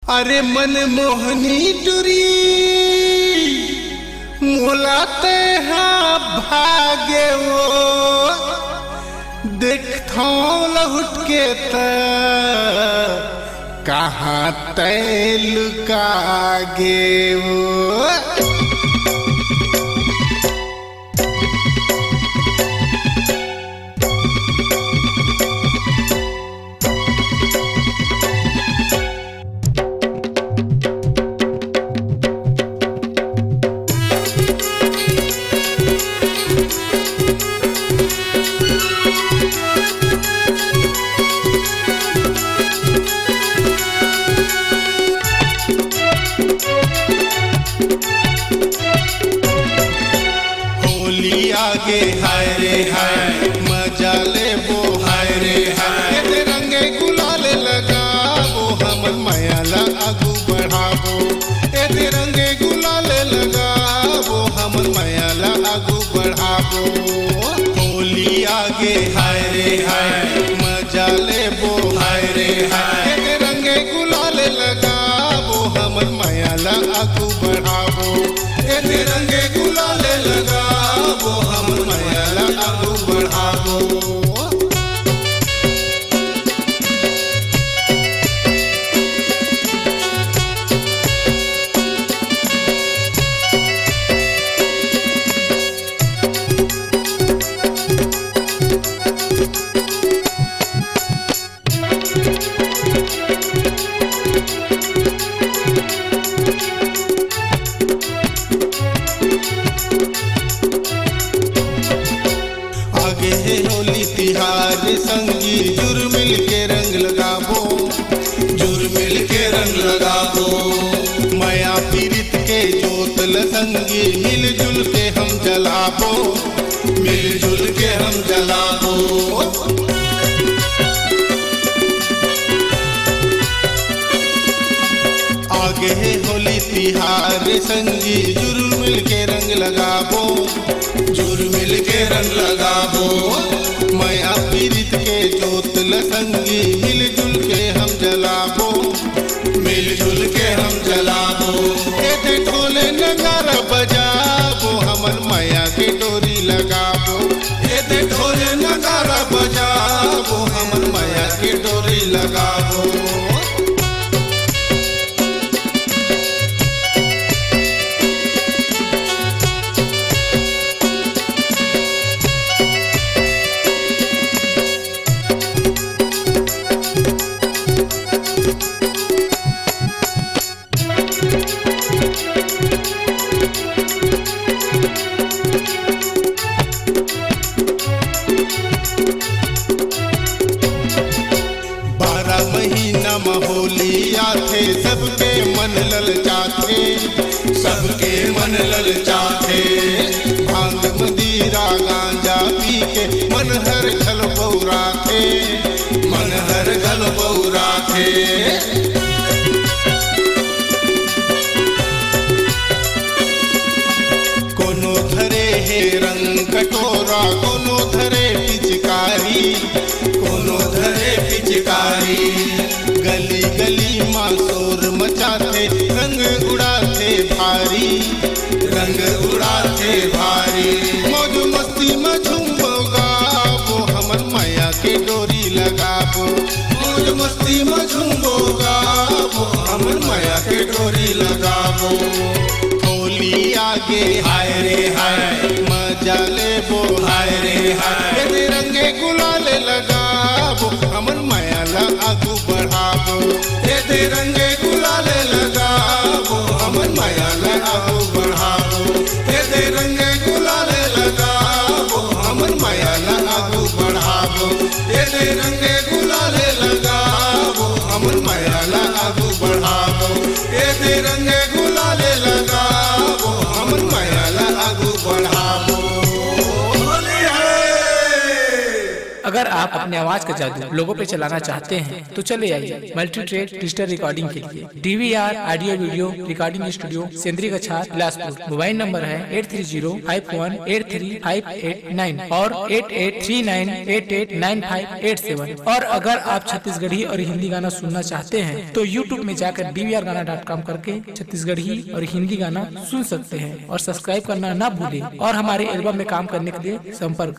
अरे मन मोहनी टुरी मोलाते हाँ भागे वो देखो लहुट के कहाँ तैल कागे वो। आगे हाय रे हाय मजा ले वो हाय रे हाय ये रंगे गुलाल लगावो हमर मायाला आगू बढ़ावो ये रंगे गुलाल लगावो हमर मायाला आगू बढ़ावो। होली आगे हाय रे हाय मजा ले वो हाय रे हाय ये रंगे गुलाल लगावो हमर मायाला आगू बढ़ावो ये रंगे गुलाल लगावो हमर मायाला आगू बढ़ावो। आगे है होली तिहार संगी जुर मिल के रंग लगावो जुर मिल के रंग लगावो माया पीरित के जोतल संगी मिलजुल के हम जलावो मिलजुल के हम जलावो। आगे है होली तिहार संगी जुर मिल के रंग लगावो जुर मिल के रंग लगावो माया पीरित के जोतल संगी मिलजुल के हम जलावो मिलजुल के हम जलावो। ये ढोले नगारा बजावो हमर माया के डोरी लगावो ये ढोले नगारा बजावो हमर माया के डोरी लगावो। महीना होली आथे सबके मन ललचाथे सबके मन ललचाथे भांग मदीरा गांजा पी के मन हर घल बौराथे मन हर घल बौराथे। कोनो धरे है रंग कटोरा कोनो धरे पिचकारी कोनो धरे पिचकारी गली गली माँ शोर मचाते रंग उड़ाते भारी रंग उड़ाते भारी मौज मस्ती में झूमो गावो हमर माया के डोरी लगावो मौज मस्ती में झूमो गावो हमर माया के डोरी लगावो। होली आगे हाय रे हाय मजा ले वो हाय रे हाय ये रंगे गुलाल लगावो हमर मायाला आगू बढ़ावो ये रंगे गुलाल लगावो हमर मायाला आगू बढ़ावो ये रंगे गुलाल लगावो हमर मायाला आगू बढ़ावो ये रंगे गुलाल लगावो हमर मायाला आगू बढ़ावो ये रंगे गुलाल लगावो हमर मायाला आगू बढ़ावो। अगर आप अपने आवाज का जादू लोगों पे चलाना चाहते हैं तो चले आइए मल्टी ट्रेड डिजिटल रिकॉर्डिंग के लिए DVR audio video recording studio Sendri Gachhar Bilaspur. Mobile number है 8305183589 और 8839889587। और अगर आप छत्तीसगढ़ी और हिंदी गाना सुनना चाहते हैं तो YouTube में जाकर dvrgana.com करके छत्तीसगढ़ी और हिंदी गाना सुन सकते हैं और सब्सक्राइब करना ना भूलें और हमारे एल्बम में काम करने के लिए संपर्क